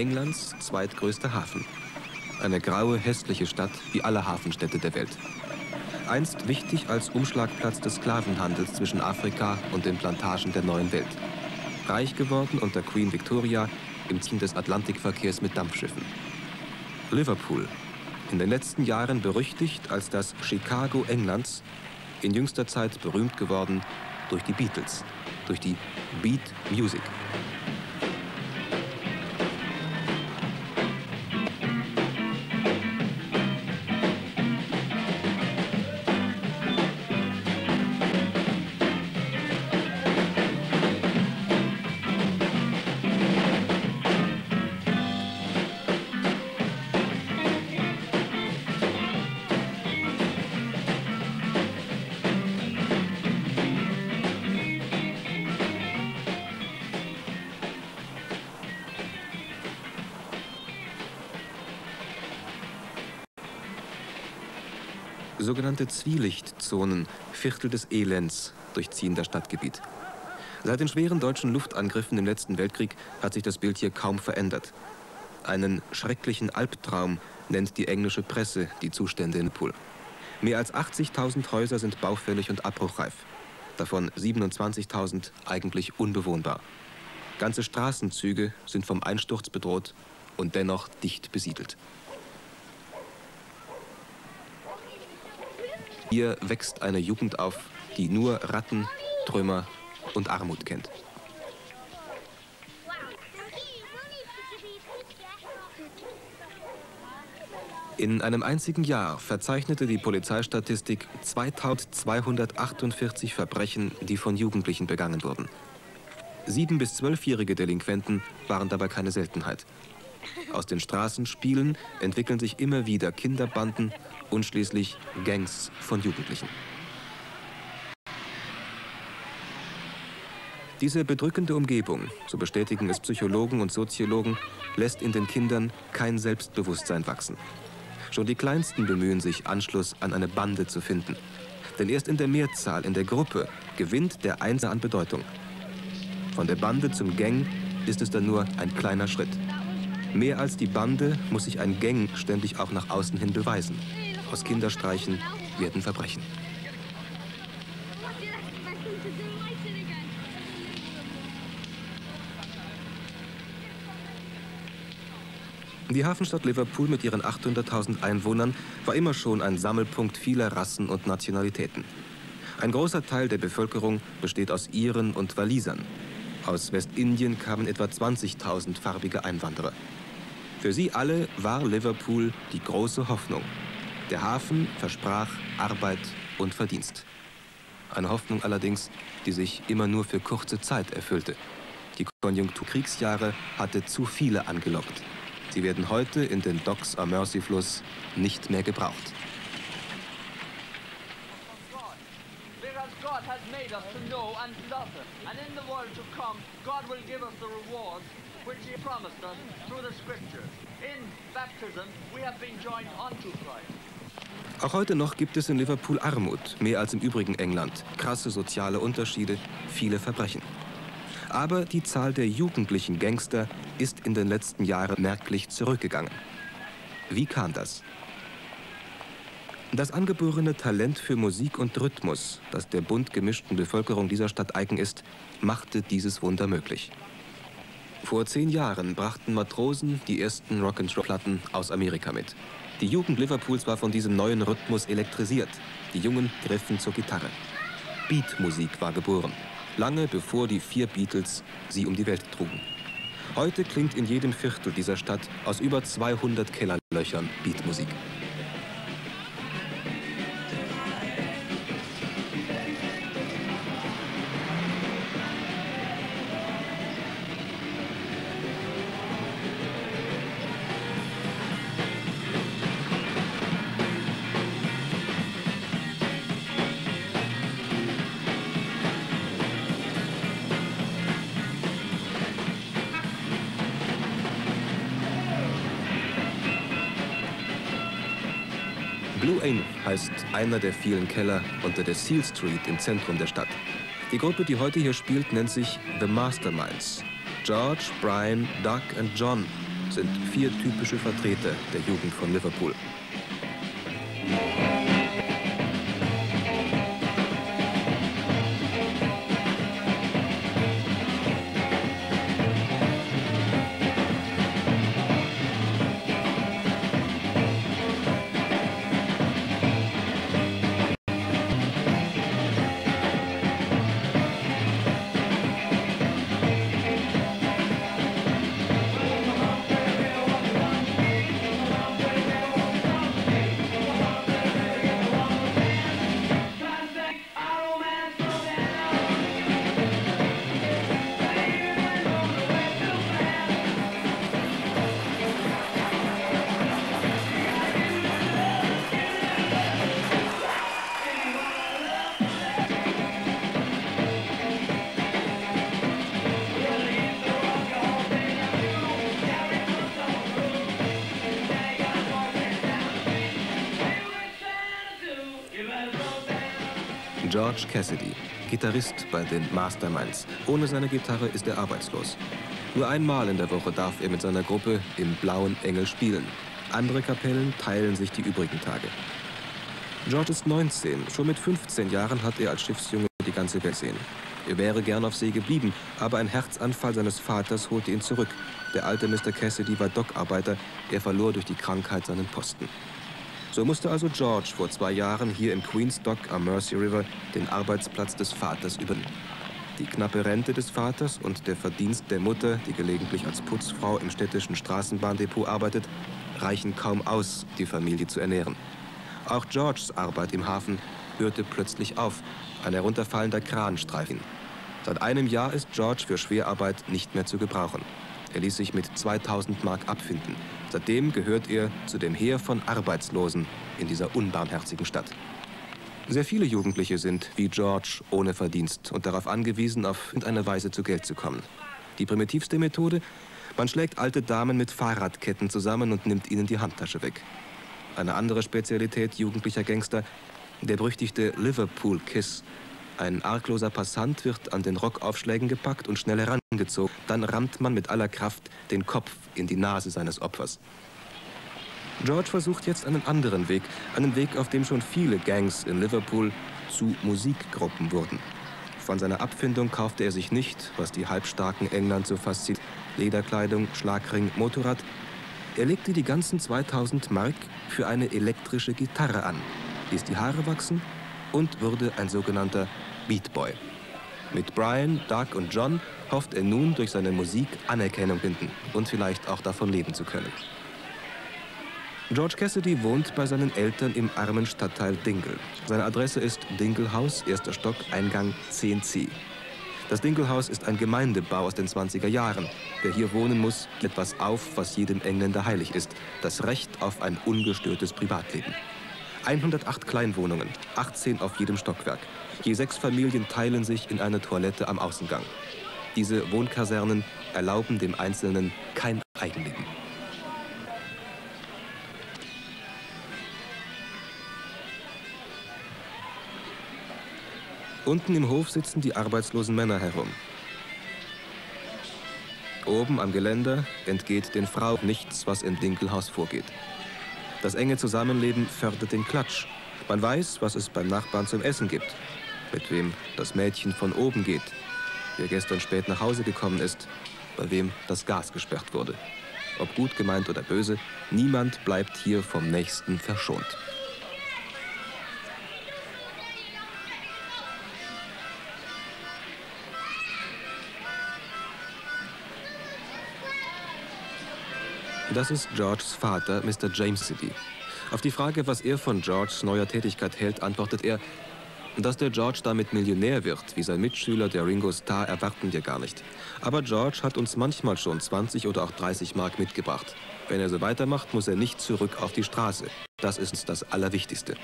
Englands zweitgrößter Hafen. Eine graue, hässliche Stadt wie alle Hafenstädte der Welt. Einst wichtig als Umschlagplatz des Sklavenhandels zwischen Afrika und den Plantagen der neuen Welt. Reich geworden unter Queen Victoria im Ziel des Atlantikverkehrs mit Dampfschiffen. Liverpool, in den letzten Jahren berüchtigt als das Chicago Englands, in jüngster Zeit berühmt geworden durch die Beatles, durch die Beat Music. Sogenannte Zwielichtzonen, Viertel des Elends, durchziehen das Stadtgebiet. Seit den schweren deutschen Luftangriffen im letzten Weltkrieg hat sich das Bild hier kaum verändert. Einen schrecklichen Albtraum nennt die englische Presse die Zustände in Liverpool. Mehr als 80.000 Häuser sind baufällig und abbruchreif. Davon 27.000 eigentlich unbewohnbar. Ganze Straßenzüge sind vom Einsturz bedroht und dennoch dicht besiedelt. Hier wächst eine Jugend auf, die nur Ratten, Trümmer und Armut kennt. In einem einzigen Jahr verzeichnete die Polizeistatistik 2248 Verbrechen, die von Jugendlichen begangen wurden. 7- bis 12-jährige Delinquenten waren dabei keine Seltenheit. Aus den Straßenspielen entwickeln sich immer wieder Kinderbanden und schließlich Gangs von Jugendlichen. Diese bedrückende Umgebung, so bestätigen es Psychologen und Soziologen, lässt in den Kindern kein Selbstbewusstsein wachsen. Schon die Kleinsten bemühen sich, Anschluss an eine Bande zu finden. Denn erst in der Mehrzahl, in der Gruppe, gewinnt der Einzelne an Bedeutung. Von der Bande zum Gang ist es dann nur ein kleiner Schritt. Mehr als die Bande muss sich ein Gang ständig auch nach außen hin beweisen. Aus Kinderstreichen werden Verbrechen. Die Hafenstadt Liverpool mit ihren 800.000 Einwohnern war immer schon ein Sammelpunkt vieler Rassen und Nationalitäten. Ein großer Teil der Bevölkerung besteht aus Iren und Walisern. Aus Westindien kamen etwa 20.000 farbige Einwanderer. Für sie alle war Liverpool die große Hoffnung. Der Hafen versprach Arbeit und Verdienst. Eine Hoffnung allerdings, die sich immer nur für kurze Zeit erfüllte. Die Konjunkturkriegsjahre hatte zu viele angelockt. Sie werden heute in den Docks am Mersey-Fluss nicht mehr gebraucht. God has made us to know and love Him, and in the world to come, God will give us the rewards which He promised us through the Scriptures. In baptism, we have been joined unto Christ. Auch heute noch gibt es in Liverpool Armut, mehr als im übrigen England, krasse soziale Unterschiede, viele Verbrechen. Aber die Zahl der jugendlichen Gangster ist in den letzten Jahren merklich zurückgegangen. Wie kam das? Das angeborene Talent für Musik und Rhythmus, das der bunt gemischten Bevölkerung dieser Stadt eigen ist, machte dieses Wunder möglich. Vor 10 Jahren brachten Matrosen die ersten Rock'n'Roll-Platten aus Amerika mit. Die Jugend Liverpools war von diesem neuen Rhythmus elektrisiert. Die Jungen griffen zur Gitarre. Beatmusik war geboren, lange bevor die 4 Beatles sie um die Welt trugen. Heute klingt in jedem Viertel dieser Stadt aus über 200 Kellerlöchern Beatmusik. Blue Aim heißt einer der vielen Keller unter der Seal Street im Zentrum der Stadt. Die Gruppe, die heute hier spielt, nennt sich The Masterminds. George, Brian, Doug und John sind 4 typische Vertreter der Jugend von Liverpool. George Cassidy, Gitarrist bei den Masterminds. Ohne seine Gitarre ist er arbeitslos. Nur einmal in der Woche darf er mit seiner Gruppe im Blauen Engel spielen. Andere Kapellen teilen sich die übrigen Tage. George ist 19. Schon mit 15 Jahren hat er als Schiffsjunge die ganze Welt gesehen. Er wäre gern auf See geblieben, aber ein Herzanfall seines Vaters holte ihn zurück. Der alte Mr. Cassidy war Dockarbeiter. Er verlor durch die Krankheit seinen Posten. So musste also George vor 2 Jahren hier im Queen's Dock am Mersey River den Arbeitsplatz des Vaters übernehmen. Die knappe Rente des Vaters und der Verdienst der Mutter, die gelegentlich als Putzfrau im städtischen Straßenbahndepot arbeitet, reichen kaum aus, die Familie zu ernähren. Auch Georges Arbeit im Hafen hörte plötzlich auf. Ein herunterfallender Kran streif ihn. Seit einem Jahr ist George für Schwerarbeit nicht mehr zu gebrauchen. Er ließ sich mit 2000 Mark abfinden. Seitdem gehört er zu dem Heer von Arbeitslosen in dieser unbarmherzigen Stadt. Sehr viele Jugendliche sind, wie George, ohne Verdienst und darauf angewiesen, auf irgendeine Weise zu Geld zu kommen. Die primitivste Methode? Man schlägt alte Damen mit Fahrradketten zusammen und nimmt ihnen die Handtasche weg. Eine andere Spezialität jugendlicher Gangster, der berüchtigte Liverpool Kiss. Ein argloser Passant wird an den Rockaufschlägen gepackt und schnell herangezogen. Dann rammt man mit aller Kraft den Kopf in die Nase seines Opfers. George versucht jetzt einen anderen Weg, auf dem schon viele Gangs in Liverpool zu Musikgruppen wurden. Von seiner Abfindung kaufte er sich nicht, was die halbstarken England so fasziniert: Lederkleidung, Schlagring, Motorrad. Er legte die ganzen 2000 Mark für eine elektrische Gitarre an, ließ die Haare wachsen und wurde ein sogenannter Beat Boy. Mit Brian, Doug und John hofft er nun, durch seine Musik Anerkennung finden und vielleicht auch davon leben zu können. George Cassidy wohnt bei seinen Eltern im armen Stadtteil Dingle. Seine Adresse ist Dingle House, 1. Stock, Eingang 10C. Das Dingle House ist ein Gemeindebau aus den 20er Jahren. Wer hier wohnen muss, gibt etwas auf, was jedem Engländer heilig ist: das Recht auf ein ungestörtes Privatleben. 108 Kleinwohnungen, 18 auf jedem Stockwerk. Je 6 Familien teilen sich in eine Toilette am Außengang. Diese Wohnkasernen erlauben dem Einzelnen kein Eigenleben. Unten im Hof sitzen die arbeitslosen Männer herum. Oben am Geländer entgeht den Frauen nichts, was im Dinkelhaus vorgeht. Das enge Zusammenleben fördert den Klatsch. Man weiß, was es beim Nachbarn zum Essen gibt, mit wem das Mädchen von oben geht, wer gestern spät nach Hause gekommen ist, bei wem das Gas gesperrt wurde. Ob gut gemeint oder böse, niemand bleibt hier vom Nächsten verschont. Das ist Georges Vater, Mr. James Cassidy. Auf die Frage, was er von Georges neuer Tätigkeit hält, antwortet er: Dass der George damit Millionär wird, wie sein Mitschüler, der Ringo Starr, erwarten wir gar nicht. Aber George hat uns manchmal schon 20 oder auch 30 Mark mitgebracht. Wenn er so weitermacht, muss er nicht zurück auf die Straße. Das ist das Allerwichtigste.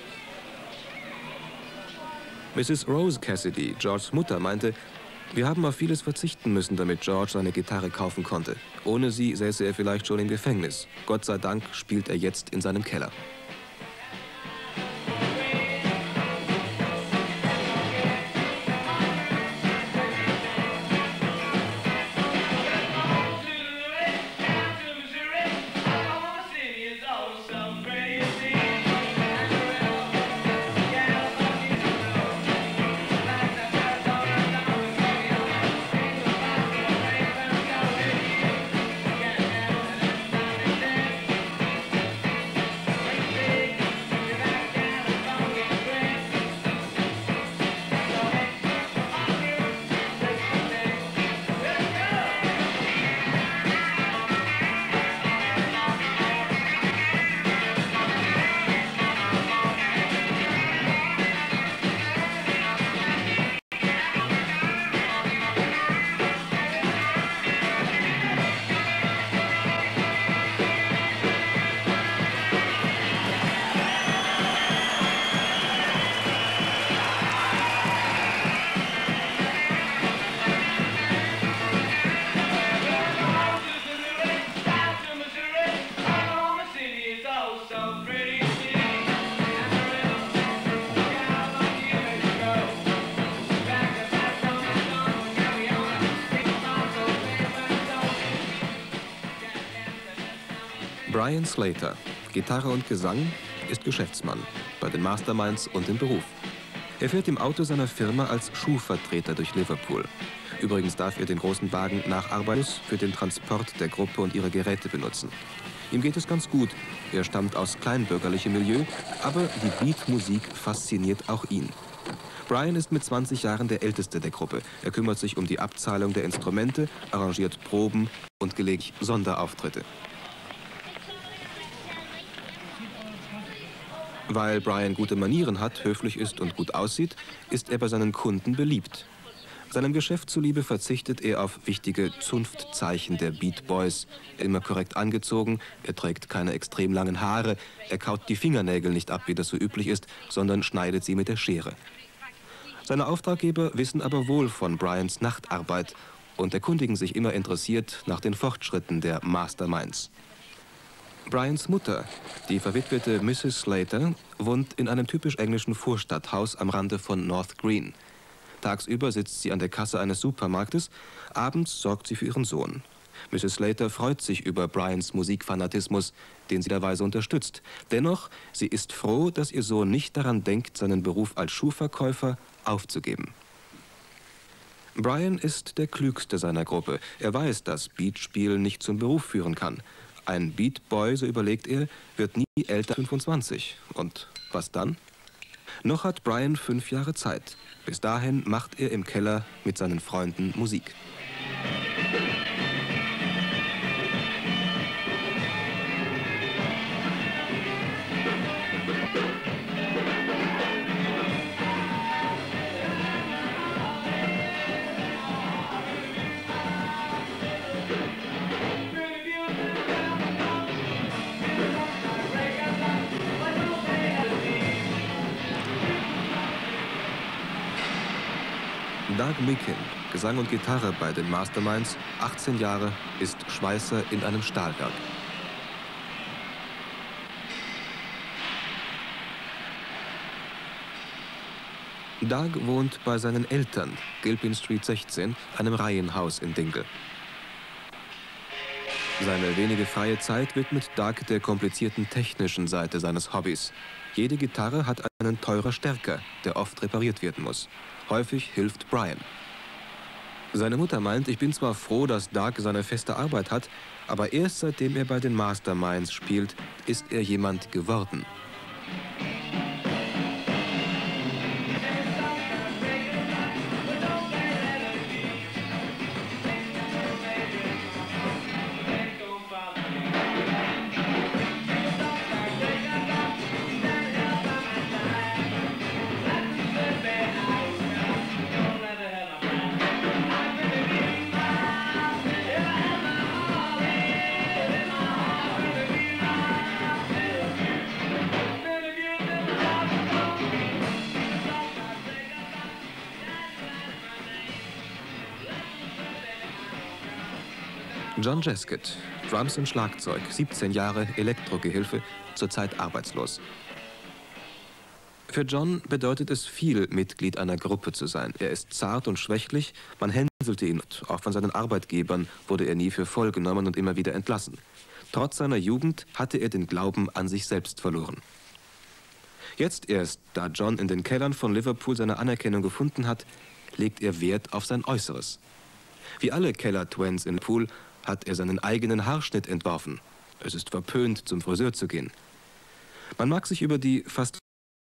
Mrs. Rose Cassidy, Georges Mutter, meinte: Wir haben auf vieles verzichten müssen, damit George seine Gitarre kaufen konnte. Ohne sie säße er vielleicht schon im Gefängnis. Gott sei Dank spielt er jetzt in seinem Keller. Brian Slater, Gitarre und Gesang, ist Geschäftsmann, bei den Masterminds und im Beruf. Er fährt im Auto seiner Firma als Schuhvertreter durch Liverpool. Übrigens darf er den großen Wagen nach Arbeit für den Transport der Gruppe und ihrer Geräte benutzen. Ihm geht es ganz gut. Er stammt aus kleinbürgerlichem Milieu, aber die Beatmusik fasziniert auch ihn. Brian ist mit 20 Jahren der Älteste der Gruppe. Er kümmert sich um die Abzahlung der Instrumente, arrangiert Proben und gelegentlich Sonderauftritte. Weil Brian gute Manieren hat, höflich ist und gut aussieht, ist er bei seinen Kunden beliebt. Seinem Geschäft zuliebe verzichtet er auf wichtige Zunftzeichen der Beat Boys. Immer korrekt angezogen, er trägt keine extrem langen Haare, er kaut die Fingernägel nicht ab, wie das so üblich ist, sondern schneidet sie mit der Schere. Seine Auftraggeber wissen aber wohl von Brians Nachtarbeit und erkundigen sich immer interessiert nach den Fortschritten der Masterminds. Brians Mutter, die verwitwete Mrs. Slater, wohnt in einem typisch englischen Vorstadthaus am Rande von North Green. Tagsüber sitzt sie an der Kasse eines Supermarktes, abends sorgt sie für ihren Sohn. Mrs. Slater freut sich über Brians Musikfanatismus, den sie derweise unterstützt. Dennoch, sie ist froh, dass ihr Sohn nicht daran denkt, seinen Beruf als Schuhverkäufer aufzugeben. Brian ist der Klügste seiner Gruppe. Er weiß, dass Beatspielen nicht zum Beruf führen kann. Ein Beatboy, so überlegt er, wird nie älter als 25. Und was dann? Noch hat Brian 5 Jahre Zeit. Bis dahin macht er im Keller mit seinen Freunden Musik. Doug Meakin, Gesang und Gitarre bei den Masterminds, 18 Jahre, ist Schweißer in einem Stahlwerk. Doug wohnt bei seinen Eltern, Gilpin Street 16, einem Reihenhaus in Dingle. Seine wenige freie Zeit widmet Doug der komplizierten technischen Seite seines Hobbys. Jede Gitarre hat einen teurer Stärker, der oft repariert werden muss. Häufig hilft Brian. Seine Mutter meint, ich bin zwar froh, dass Doug seine feste Arbeit hat, aber erst seitdem er bei den Masterminds spielt, ist er jemand geworden. John Jaskett, Drums und Schlagzeug, 17 Jahre, Elektrogehilfe, zurzeit arbeitslos. Für John bedeutet es viel, Mitglied einer Gruppe zu sein. Er ist zart und schwächlich, man hänselte ihn. Auch von seinen Arbeitgebern wurde er nie für voll genommen und immer wieder entlassen. Trotz seiner Jugend hatte er den Glauben an sich selbst verloren. Jetzt erst, da John in den Kellern von Liverpool seine Anerkennung gefunden hat, legt er Wert auf sein Äußeres. Wie alle Keller-Twins in Liverpool hat er seinen eigenen Haarschnitt entworfen. Es ist verpönt, zum Friseur zu gehen. Man mag sich über die fast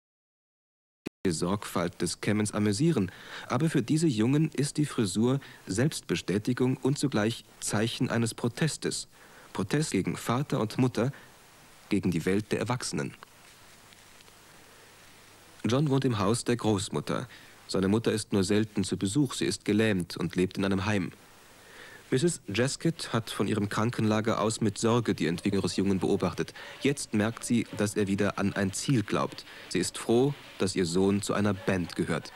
Sorgfalt des Kämmens amüsieren, aber für diese Jungen ist die Frisur Selbstbestätigung und zugleich Zeichen eines Protestes. Protest gegen Vater und Mutter, gegen die Welt der Erwachsenen. John wohnt im Haus der Großmutter. Seine Mutter ist nur selten zu Besuch, sie ist gelähmt und lebt in einem Heim. Mrs. Jaskett hat von ihrem Krankenlager aus mit Sorge die Entwicklung ihres Jungen beobachtet. Jetzt merkt sie, dass er wieder an ein Ziel glaubt. Sie ist froh, dass ihr Sohn zu einer Band gehört.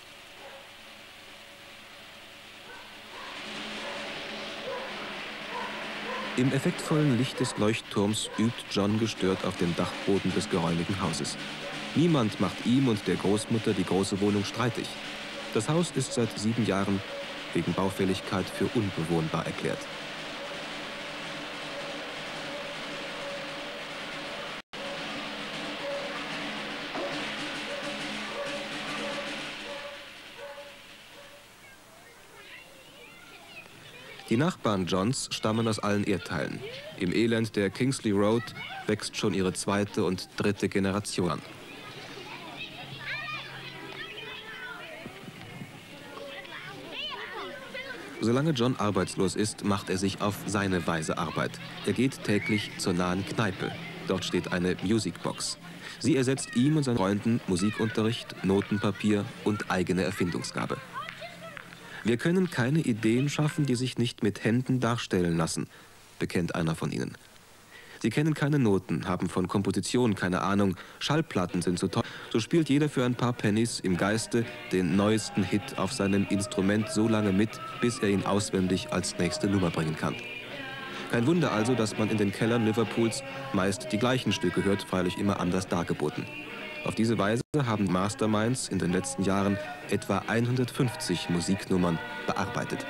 Im effektvollen Licht des Leuchtturms übt John gestört auf dem Dachboden des geräumigen Hauses. Niemand macht ihm und der Großmutter die große Wohnung streitig. Das Haus ist seit 7 Jahren wegen Baufälligkeit für unbewohnbar erklärt. Die Nachbarn Johns stammen aus allen Erdteilen. Im Elend der Kingsley Road wächst schon ihre zweite und dritte Generation an. Solange John arbeitslos ist, macht er sich auf seine Weise Arbeit. Er geht täglich zur nahen Kneipe. Dort steht eine Musicbox. Sie ersetzt ihm und seinen Freunden Musikunterricht, Notenpapier und eigene Erfindungsgabe. Wir können keine Ideen schaffen, die sich nicht mit Händen darstellen lassen, bekennt einer von ihnen. Sie kennen keine Noten, haben von Komposition keine Ahnung, Schallplatten sind zu teuer. So spielt jeder für ein paar Pennies im Geiste den neuesten Hit auf seinem Instrument so lange mit, bis er ihn auswendig als nächste Nummer bringen kann. Kein Wunder also, dass man in den Kellern Liverpools meist die gleichen Stücke hört, freilich immer anders dargeboten. Auf diese Weise haben Masterminds in den letzten Jahren etwa 150 Musiknummern bearbeitet.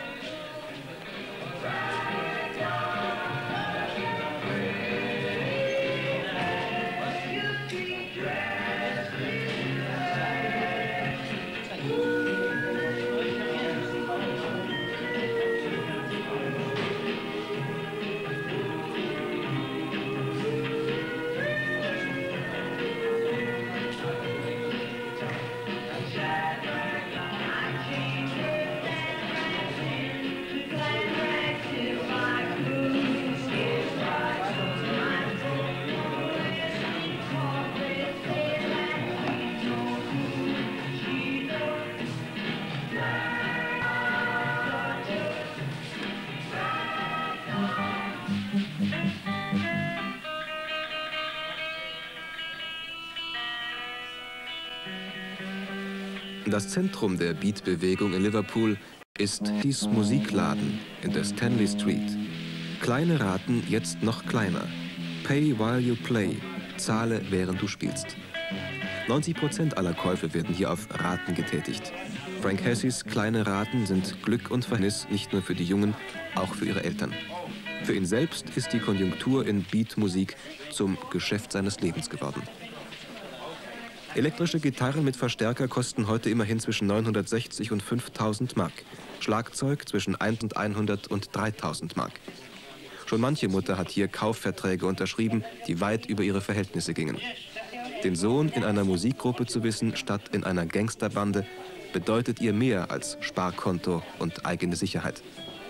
Das Zentrum der Beat-Bewegung in Liverpool ist dies Musikladen in der Stanley Street. Kleine Raten, jetzt noch kleiner. Pay while you play. Zahle, während du spielst. 90% aller Käufe werden hier auf Raten getätigt. Frank Hessis kleine Raten sind Glück und Verhängnis nicht nur für die Jungen, auch für ihre Eltern. Für ihn selbst ist die Konjunktur in Beatmusik zum Geschäft seines Lebens geworden. Elektrische Gitarren mit Verstärker kosten heute immerhin zwischen 960 und 5.000 Mark. Schlagzeug zwischen 100 und 3.000 Mark. Schon manche Mutter hat hier Kaufverträge unterschrieben, die weit über ihre Verhältnisse gingen. Den Sohn in einer Musikgruppe zu wissen, statt in einer Gangsterbande, bedeutet ihr mehr als Sparkonto und eigene Sicherheit.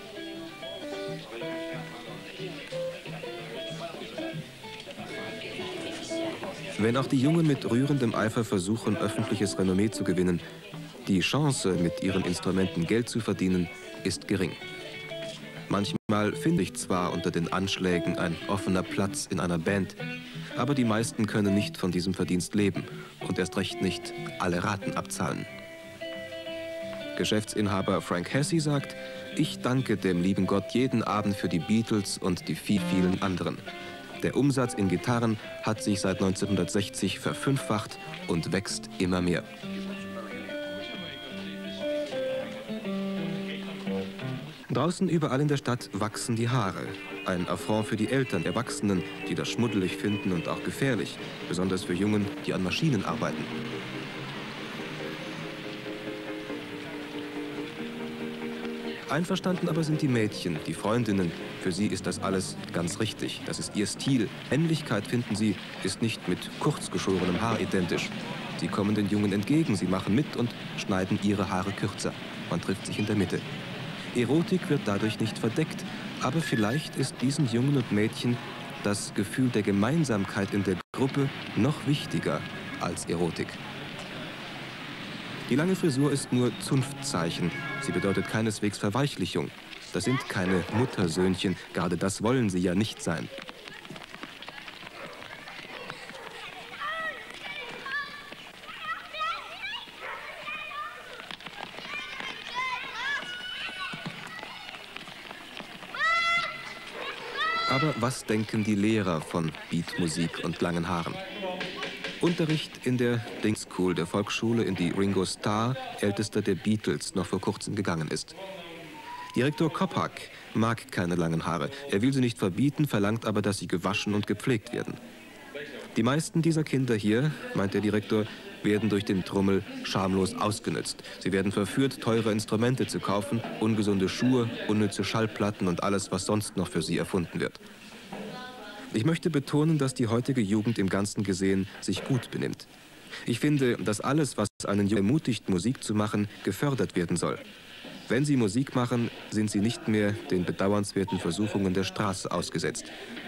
Wenn auch die Jungen mit rührendem Eifer versuchen, öffentliches Renommee zu gewinnen, die Chance, mit ihren Instrumenten Geld zu verdienen, ist gering. Manchmal finde ich zwar unter den Anschlägen ein offener Platz in einer Band, aber die meisten können nicht von diesem Verdienst leben und erst recht nicht alle Raten abzahlen. Geschäftsinhaber Frank Hessi sagt, ich danke dem lieben Gott jeden Abend für die Beatles und die vielen anderen. Der Umsatz in Gitarren hat sich seit 1960 verfünffacht und wächst immer mehr. Draußen überall in der Stadt wachsen die Haare. Ein Affront für die Eltern, Erwachsenen, die das schmuddelig finden und auch gefährlich, besonders für Jungen, die an Maschinen arbeiten. Einverstanden aber sind die Mädchen, die Freundinnen. Für sie ist das alles ganz richtig. Das ist ihr Stil. Männlichkeit, finden sie, ist nicht mit kurzgeschorenem Haar identisch. Sie kommen den Jungen entgegen, sie machen mit und schneiden ihre Haare kürzer. Man trifft sich in der Mitte. Erotik wird dadurch nicht verdeckt, aber vielleicht ist diesen Jungen und Mädchen das Gefühl der Gemeinsamkeit in der Gruppe noch wichtiger als Erotik. Die lange Frisur ist nur Zunftzeichen. Sie bedeutet keineswegs Verweichlichung. Das sind keine Muttersöhnchen, gerade das wollen sie ja nicht sein. Aber was denken die Lehrer von Beatmusik und langen Haaren? Unterricht in der Ding School, der Volksschule, in die Ringo Starr, ältester der Beatles, noch vor kurzem gegangen ist. Direktor Koppak mag keine langen Haare. Er will sie nicht verbieten, verlangt aber, dass sie gewaschen und gepflegt werden. Die meisten dieser Kinder hier, meint der Direktor, werden durch den Trommel schamlos ausgenützt. Sie werden verführt, teure Instrumente zu kaufen, ungesunde Schuhe, unnütze Schallplatten und alles, was sonst noch für sie erfunden wird. Ich möchte betonen, dass die heutige Jugend im Ganzen gesehen sich gut benimmt. Ich finde, dass alles, was einen Jungen ermutigt, Musik zu machen, gefördert werden soll. Wenn sie Musik machen, sind sie nicht mehr den bedauernswerten Versuchungen der Straße ausgesetzt.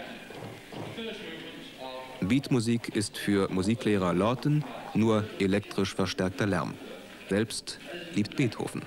Beatmusik ist für Musiklehrer Lawton nur elektrisch verstärkter Lärm. Selbst liebt Beethoven.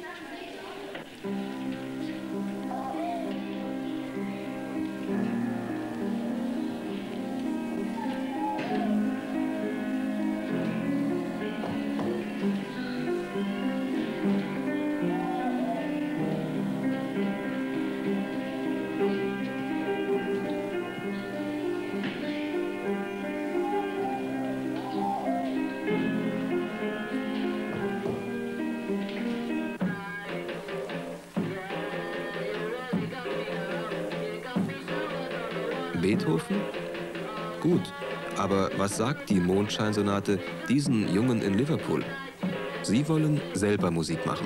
Beethoven? Gut, aber was sagt die Mondscheinsonate diesen Jungen in Liverpool? Sie wollen selber Musik machen.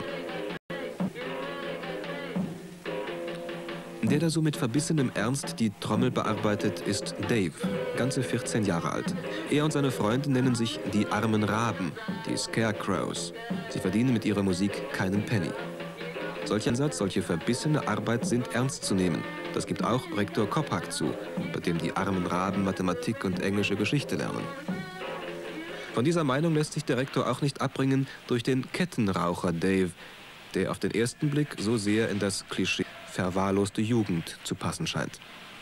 Der da so mit verbissenem Ernst die Trommel bearbeitet, ist Dave, ganze 14 Jahre alt. Er und seine Freunde nennen sich die armen Raben, die Scarecrows. Sie verdienen mit ihrer Musik keinen Penny. Solch ein Satz, solche verbissene Arbeit sind ernst zu nehmen. Das gibt auch Rektor Koppak zu, bei dem die armen Raben Mathematik und englische Geschichte lernen. Von dieser Meinung lässt sich der Rektor auch nicht abbringen durch den Kettenraucher Dave, der auf den ersten Blick so sehr in das Klischee verwahrloste Jugend zu passen scheint.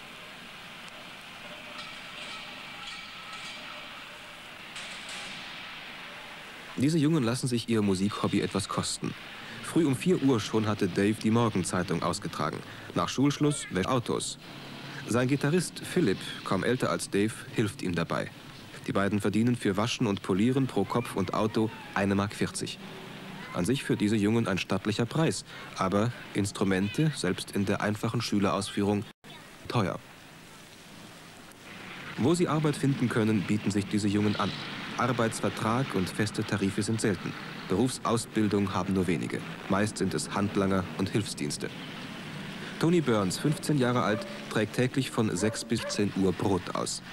Diese Jungen lassen sich ihr Musikhobby etwas kosten. Früh um 4 Uhr schon hatte Dave die Morgenzeitung ausgetragen. Nach Schulschluss wäscht Autos. Sein Gitarrist Philipp, kaum älter als Dave, hilft ihm dabei. Die beiden verdienen für Waschen und Polieren pro Kopf und Auto 1,40 Mark. An sich für diese Jungen ein stattlicher Preis, aber Instrumente, selbst in der einfachen Schülerausführung, teuer. Wo sie Arbeit finden können, bieten sich diese Jungen an. Arbeitsvertrag und feste Tarife sind selten. Berufsausbildung haben nur wenige. Meist sind es Handlanger und Hilfsdienste. Tony Burns, 15 Jahre alt, trägt täglich von 6 bis 10 Uhr Brot aus.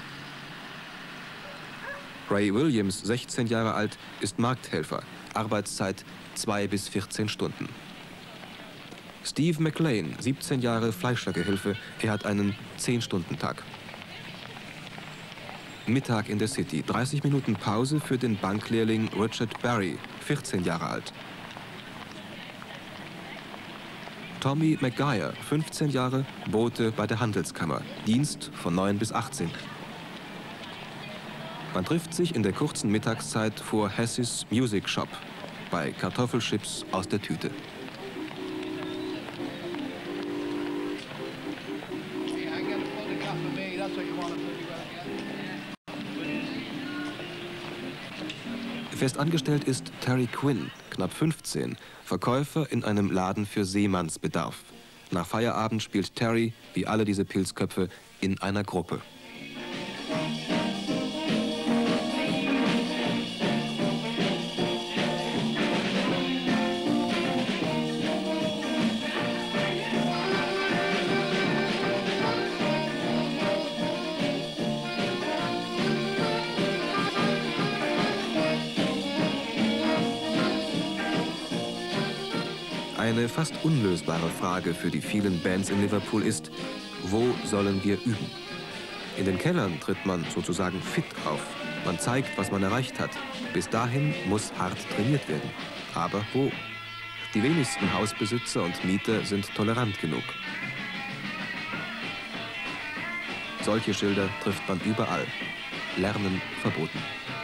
Ray Williams, 16 Jahre alt, ist Markthelfer. Arbeitszeit 2 bis 14 Stunden. Steve McLean, 17 Jahre, Fleischergehilfe. Er hat einen 10-Stunden-Tag. Mittag in der City. 30 Minuten Pause für den Banklehrling Richard Barry, 14 Jahre alt. Tommy Maguire, 15 Jahre, Bote bei der Handelskammer. Dienst von 9 bis 18. Man trifft sich in der kurzen Mittagszeit vor Hesses Music Shop bei Kartoffelchips aus der Tüte. Festangestellt ist Terry Quinn, knapp 15, Verkäufer in einem Laden für Seemannsbedarf. Nach Feierabend spielt Terry, wie alle diese Pilzköpfe, in einer Gruppe. Eine fast unlösbare Frage für die vielen Bands in Liverpool ist, wo sollen wir üben? In den Kellern tritt man sozusagen fit auf. Man zeigt, was man erreicht hat. Bis dahin muss hart trainiert werden. Aber wo? Die wenigsten Hausbesitzer und Mieter sind tolerant genug. Solche Schilder trifft man überall. Lernen verboten.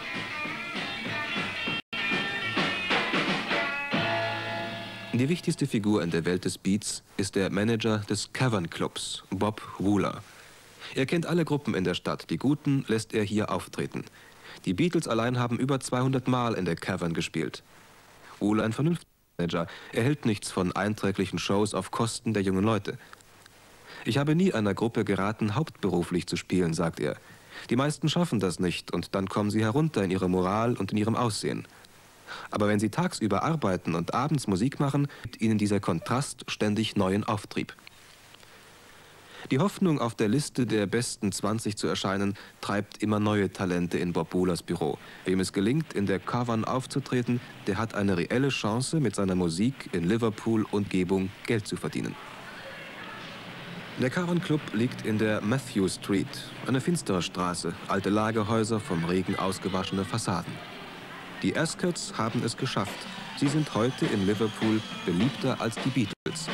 Die wichtigste Figur in der Welt des Beats ist der Manager des Cavern Clubs, Bob Wooler. Er kennt alle Gruppen in der Stadt, die Guten lässt er hier auftreten. Die Beatles allein haben über 200 Mal in der Cavern gespielt. Wooler, ein vernünftiger Manager, erhält nichts von einträglichen Shows auf Kosten der jungen Leute. Ich habe nie einer Gruppe geraten, hauptberuflich zu spielen, sagt er. Die meisten schaffen das nicht und dann kommen sie herunter in ihre Moral und in ihrem Aussehen. Aber wenn sie tagsüber arbeiten und abends Musik machen, gibt ihnen dieser Kontrast ständig neuen Auftrieb. Die Hoffnung, auf der Liste der besten 20 zu erscheinen, treibt immer neue Talente in Bob Wohlers Büro. Wem es gelingt, in der Cavern aufzutreten, der hat eine reelle Chance, mit seiner Musik in Liverpool und Umgebung Geld zu verdienen. Der Cavern Club liegt in der Matthew Street, eine finstere Straße, alte Lagerhäuser, vom Regen ausgewaschene Fassaden. Die Ascots haben es geschafft. Sie sind heute in Liverpool beliebter als die Beatles.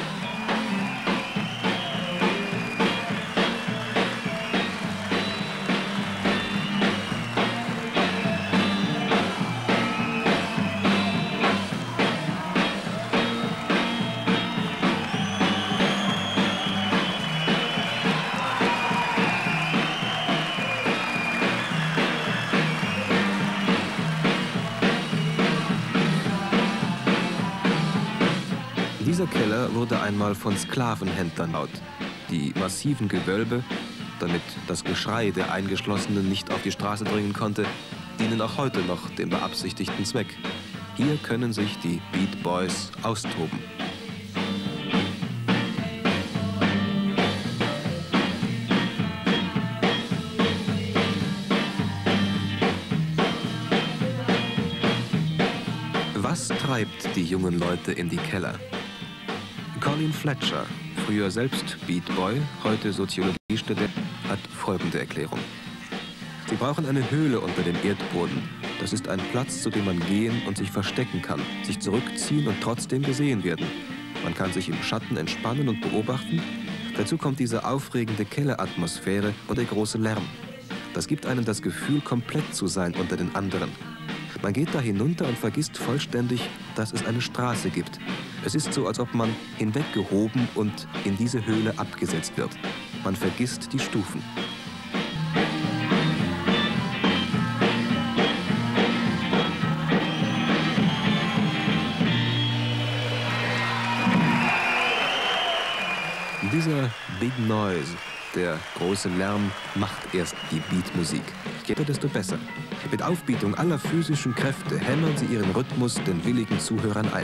Dieser Keller wurde einmal von Sklavenhändlern gebaut. Die massiven Gewölbe, damit das Geschrei der Eingeschlossenen nicht auf die Straße dringen konnte, dienen auch heute noch dem beabsichtigten Zweck. Hier können sich die Beat Boys austoben. Was treibt die jungen Leute in die Keller? Colin Fletcher, früher selbst Beat Boy, heute Soziologiestudent, hat folgende Erklärung. Sie brauchen eine Höhle unter dem Erdboden. Das ist ein Platz, zu dem man gehen und sich verstecken kann, sich zurückziehen und trotzdem gesehen werden. Man kann sich im Schatten entspannen und beobachten. Dazu kommt diese aufregende Kelleratmosphäre und der große Lärm. Das gibt einem das Gefühl, komplett zu sein unter den anderen. Man geht da hinunter und vergisst vollständig, dass es eine Straße gibt. Es ist so, als ob man hinweggehoben und in diese Höhle abgesetzt wird. Man vergisst die Stufen. Dieser Big Noise, der große Lärm, macht erst die Beatmusik. Je desto besser. Mit Aufbietung aller physischen Kräfte hämmern sie ihren Rhythmus den willigen Zuhörern ein.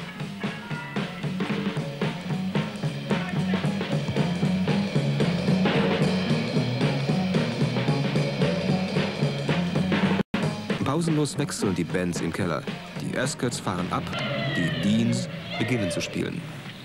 Pausenlos wechseln die Bands im Keller. Die Ascots fahren ab, die Deans beginnen zu spielen.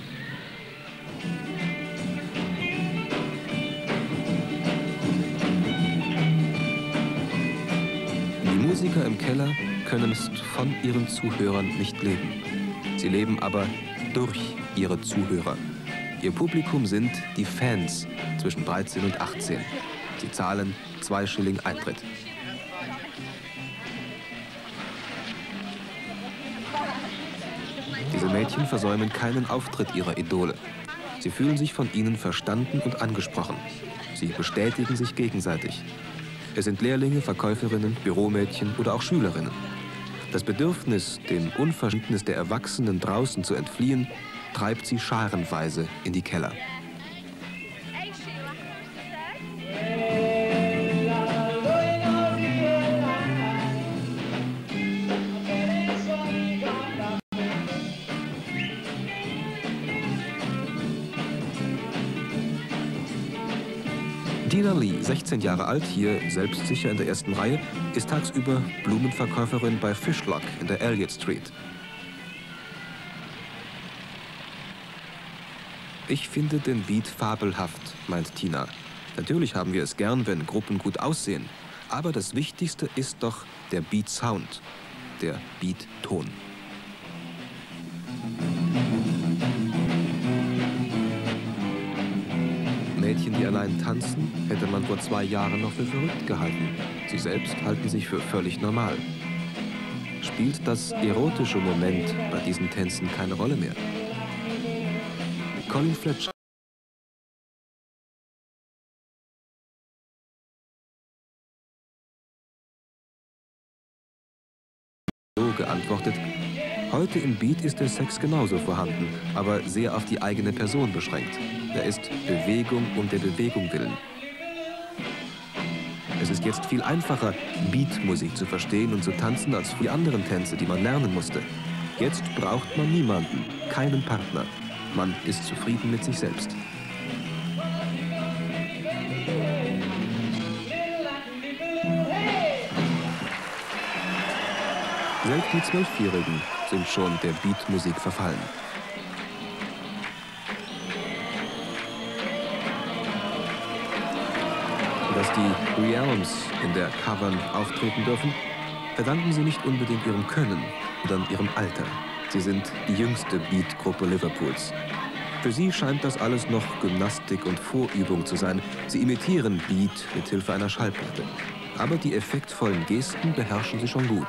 Die Musiker im Keller können von ihren Zuhörern nicht leben. Sie leben aber durch ihre Zuhörer. Ihr Publikum sind die Fans zwischen 13 und 18. Sie zahlen 2 Schilling Eintritt. Diese Mädchen versäumen keinen Auftritt ihrer Idole. Sie fühlen sich von ihnen verstanden und angesprochen. Sie bestätigen sich gegenseitig. Es sind Lehrlinge, Verkäuferinnen, Büromädchen oder auch Schülerinnen. Das Bedürfnis, dem Unverständnis der Erwachsenen draußen zu entfliehen, treibt sie scharenweise in die Keller. Tina Lee, 16 Jahre alt, hier selbstsicher in der ersten Reihe, ist tagsüber Blumenverkäuferin bei Fishlock in der Elliott Street. Ich finde den Beat fabelhaft, meint Tina. Natürlich haben wir es gern, wenn Gruppen gut aussehen. Aber das Wichtigste ist doch der Beat-Sound, der Beat-Ton. Mädchen, die allein tanzen, hätte man vor 2 Jahren noch für verrückt gehalten. Sie selbst halten sich für völlig normal. Spielt das erotische Moment bei diesen Tänzen keine Rolle mehr? Colin Fletcher geantwortet, heute im Beat ist der Sex genauso vorhanden, aber sehr auf die eigene Person beschränkt. Er ist Bewegung um der Bewegung willen. Es ist jetzt viel einfacher, Beatmusik zu verstehen und zu tanzen, als die anderen Tänze, die man lernen musste. Jetzt braucht man niemanden, keinen Partner. Man ist zufrieden mit sich selbst. Selbst die 12-Jährigen sind schon der Beatmusik verfallen. Dass die Realms in der Cavern auftreten dürfen, verdanken sie nicht unbedingt ihrem Können, sondern ihrem Alter. Sie sind die jüngste Beat-Gruppe Liverpools. Für sie scheint das alles noch Gymnastik und Vorübung zu sein. Sie imitieren Beat mit Hilfe einer Schallplatte. Aber die effektvollen Gesten beherrschen sie schon gut.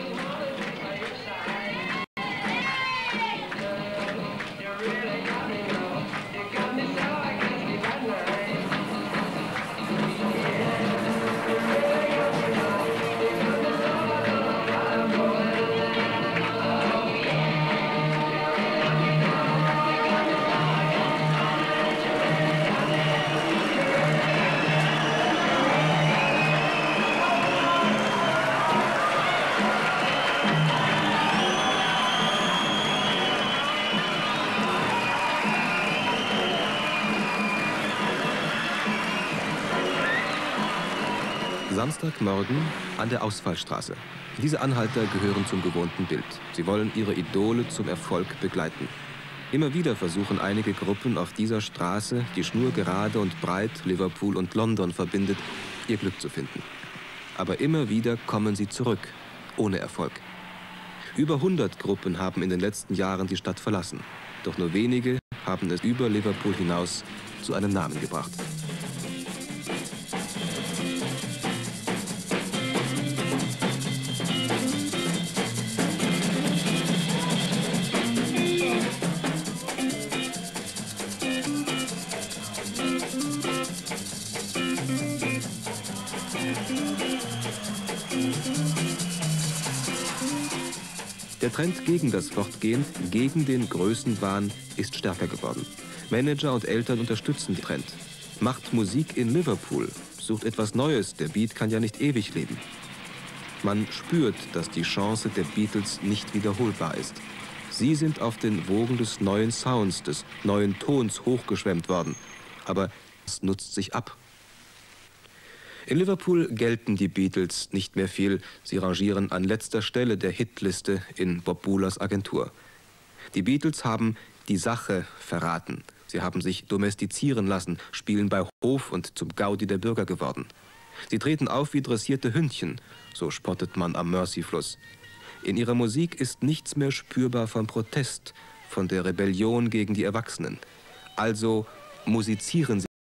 Samstagmorgen an der Ausfallstraße. Diese Anhalter gehören zum gewohnten Bild. Sie wollen ihre Idole zum Erfolg begleiten. Immer wieder versuchen einige Gruppen auf dieser Straße, die schnurgerade und breit Liverpool und London verbindet, ihr Glück zu finden. Aber immer wieder kommen sie zurück, ohne Erfolg. Über 100 Gruppen haben in den letzten Jahren die Stadt verlassen. Doch nur wenige haben es über Liverpool hinaus zu einem Namen gebracht. Der Trend gegen das Fortgehen, gegen den Größenwahn, ist stärker geworden. Manager und Eltern unterstützen den Trend. Macht Musik in Liverpool, sucht etwas Neues, der Beat kann ja nicht ewig leben. Man spürt, dass die Chance der Beatles nicht wiederholbar ist. Sie sind auf den Wogen des neuen Sounds, des neuen Tons hochgeschwemmt worden. Aber es nutzt sich ab. In Liverpool gelten die Beatles nicht mehr viel. Sie rangieren an letzter Stelle der Hitliste in Bob Buhlers Agentur. Die Beatles haben die Sache verraten. Sie haben sich domestizieren lassen, spielen bei Hof und zum Gaudi der Bürger geworden. Sie treten auf wie dressierte Hündchen, so spottet man am Mersey-Fluss. In ihrer Musik ist nichts mehr spürbar vom Protest, von der Rebellion gegen die Erwachsenen. Also musizieren sie.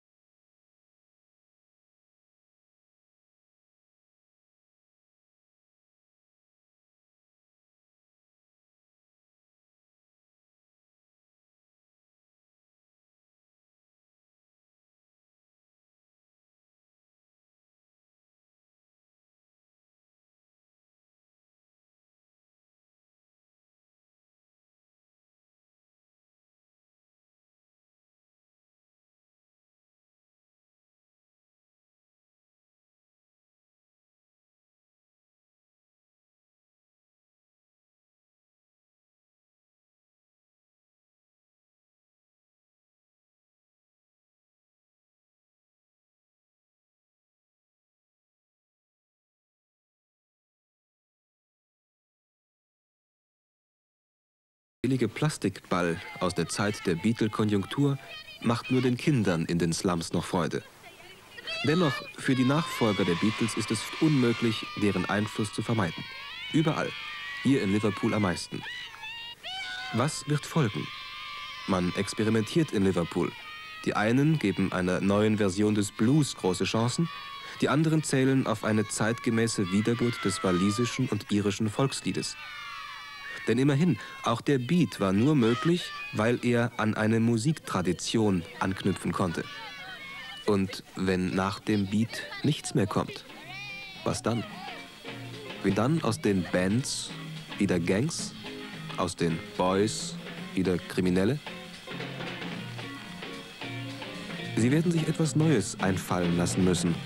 Der billige Plastikball aus der Zeit der Beatle-Konjunktur macht nur den Kindern in den Slums noch Freude. Dennoch, für die Nachfolger der Beatles ist es unmöglich, deren Einfluss zu vermeiden. Überall, hier in Liverpool am meisten. Was wird folgen? Man experimentiert in Liverpool. Die einen geben einer neuen Version des Blues große Chancen, die anderen zählen auf eine zeitgemäße Wiedergeburt des walisischen und irischen Volksliedes. Denn immerhin, auch der Beat war nur möglich, weil er an eine Musiktradition anknüpfen konnte. Und wenn nach dem Beat nichts mehr kommt, was dann? Wenn dann aus den Bands wieder Gangs, aus den Boys wieder Kriminelle? Sie werden sich etwas Neues einfallen lassen müssen.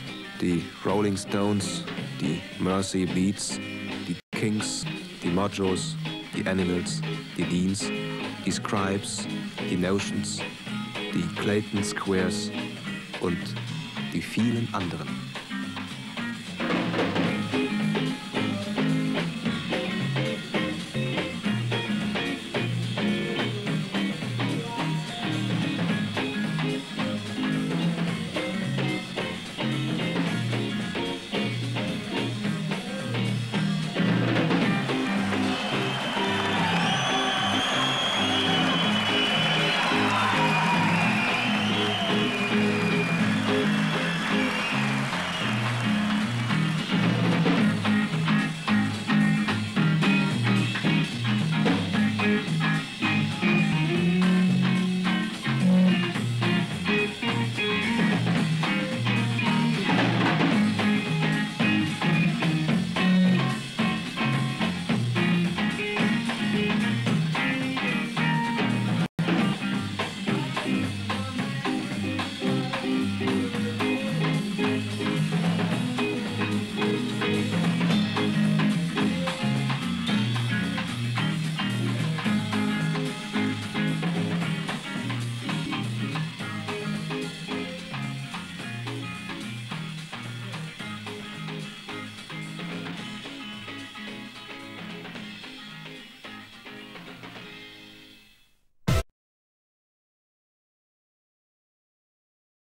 Die Rolling Stones, die Mercy Beats, die Kings, die Mojos, die Animals, die Deans, die Scribes, die Notions, die Clayton Squares und die vielen anderen.